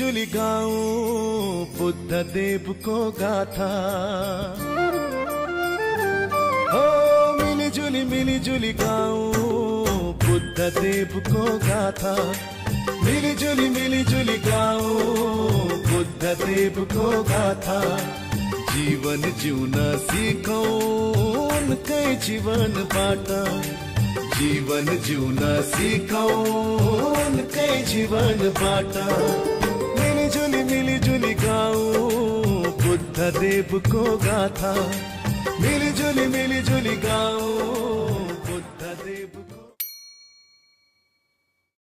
मिलीजुली गाऊं बुद्ध देव को गाथा। हो मिलीजुली गाऊं बुद्ध देव को गाथा। मिलीजुली गाऊं बुद्ध देव को गाथा। जीवन जीना सीखो उनके जीवन बाटा। जीवन जीना सीखो उनके जीवन बाटा। मिलीजुली गाऊं बुद्ध देव को गाथा। मिलीजुली गाऊं